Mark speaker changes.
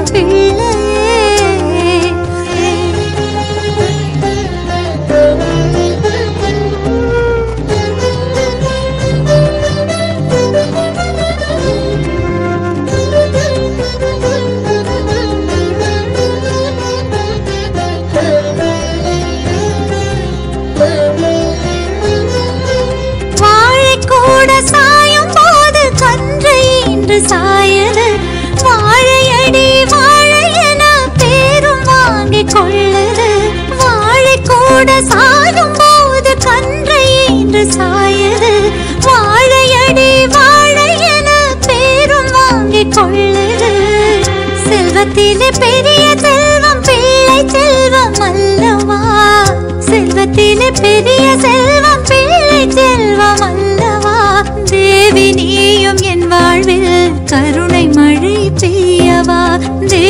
Speaker 1: சாயது வாழையடி வாழையென பேரும் வாங்கி கொள்ளது வாழை கூட சாயும் போது கன்றை என்று சாயது வாழையடி வாழையென பேரும் வாங்கி கொள்ளது செல்வத்திலே பெரிய செல்வம் பிள்ளை செல்வம் அல்லவா செல்வத்திலே பெரிய செல்வம் பிள்ளை செல்வம் அல்லவா தேவி நீயும் என் வாழ்வில் கருணை மழை பெய்யவா